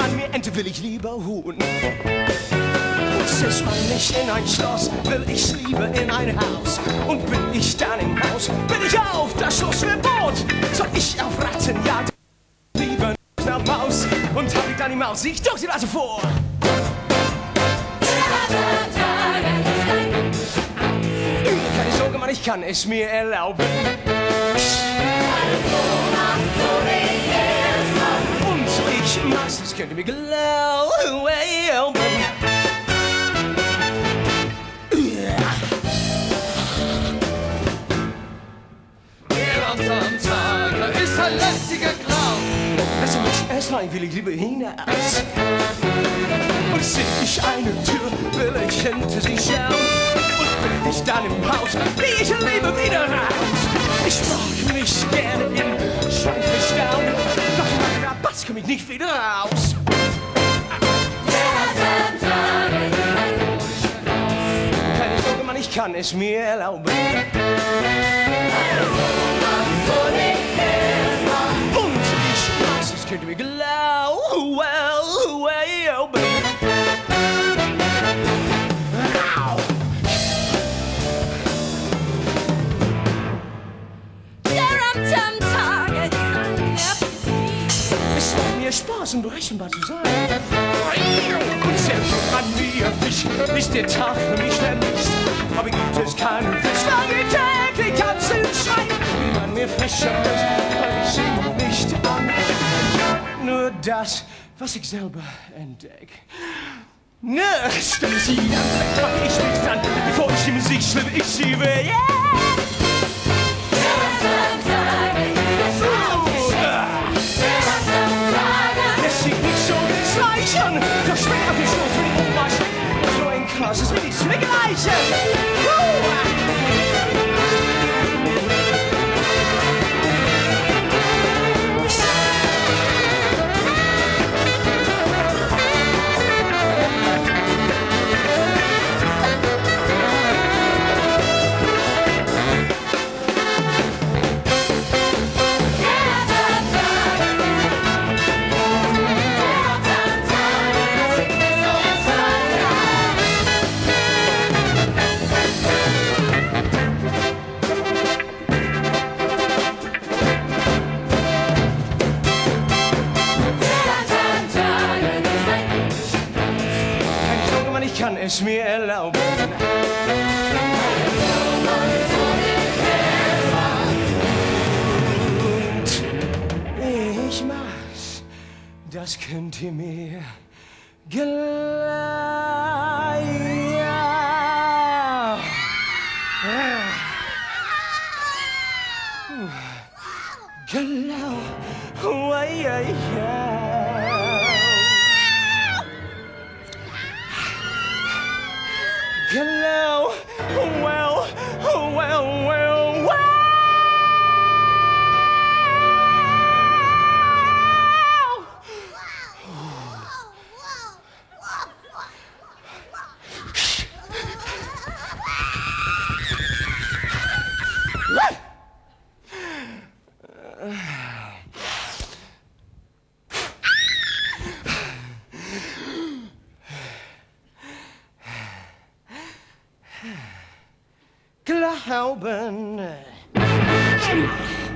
man mir Ente, will ich lieber Huhn. Setzt man mich in ein Schloss, will ich's lieber in ein Haus. Und bin ich dann im Haus, bin ich auf das Schlossverbot. Soll ich auf Rattenjagd, lieber nach Maus. Und hab ich dann die Maus, ich doch die Nase vor. Keine Sorge, Mann, ich kann es mir erlauben. Und ich mach's, das könnt ihr mir glauben. Ist ein lästiger Clown. Lass mich erst rein, will ich lieber hinaus. Und seh ich eine Tür, will ich hinter sie schauen. Und bin ich dann im Haus, will ich lieber wieder raus. Ich mag mich gerne im Schweife staunen, doch in meinem Rabatt komm ich nicht wieder raus. Keine Sorge, Mann, ich kann es mir erlauben. Könnt ihr mir glauben? Es macht mir Spaß, um berechenbar zu sein. Und selbst an mir Fisch ist der Tag für mich vermisst. Aber gibt es keinen Fisch, lange täglich kannst du schreien. Wie man mir fischen muss, weil ich sie nicht an. Nur das, was ich selber entdeck. Stelle sie an, mach ich mich dann, bevor ich die Musik schlimm, ich schiebe, yeah! Es sieht nicht so gleich an, doch schmeckt auf die Schoß, wenn ich umwasch. So ein krasses will ich's mir gleichen. Ich kann es mir erlauben. Und ich mach's, das könnt ihr mir Hello, well. Glauben.